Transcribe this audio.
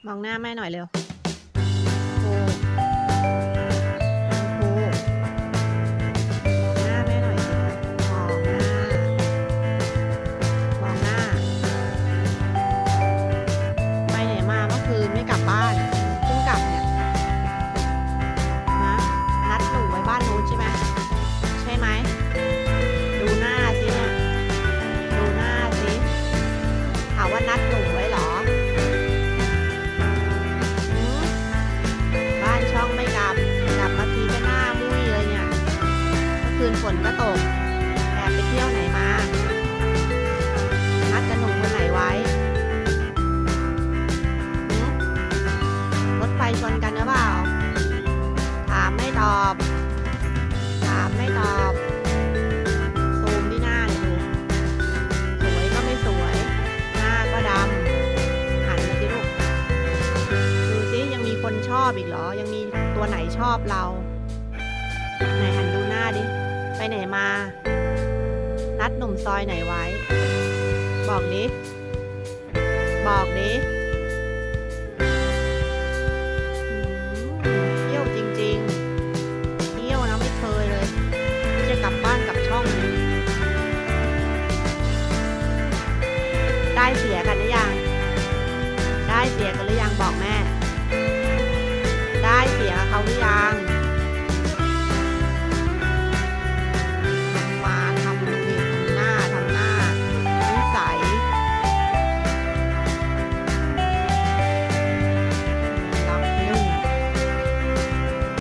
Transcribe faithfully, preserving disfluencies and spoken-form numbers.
มองหน้าแม่หน่อยเร็วโอ้โหมองหน้าแม่หน่อยสิมองหน้ามองหน้าไปไหนมาเมื่อคืนไม่กลับบ้านเพิ่งกลับเนี่ยนะนัดหนูไว้บ้านนู้นใช่ไหมใช่ไหมดูหน้าสิเนี่ยดูหน้าสิถามว่านัดหนูไว้เหรอบ้านช่องไม่กลับกลับมาทีก็หน้ามุ้ยเลยเนี่ยเมื่อคืนฝนก็ตกแอบไปเที่ยวไหนมานัดกับหนุ่มคนไหนไว้รถไฟชนกันหรือเปล่าถามไม่ตอบถามไม่ตอบซูมที่หน้าเลยดูสวยก็ไม่สวยหน้าก็ดำหันมาสิลูกดูสิยังมีคนชอบอีกเหรอยังมีตัวไหนชอบเราไหนหันดูหน้าดิไปไหนมานัดหนุ่มซอยไหนไว้บอกดิบอกดิเที่ยวจริงๆเที่ยวนะไม่เคยเลยไม่จะกลับบ้านกลับช่องเลยได้เสียกันหรือยังได้เสียกันหรือยังบอกแม่ได้เสียเขาหรือยัง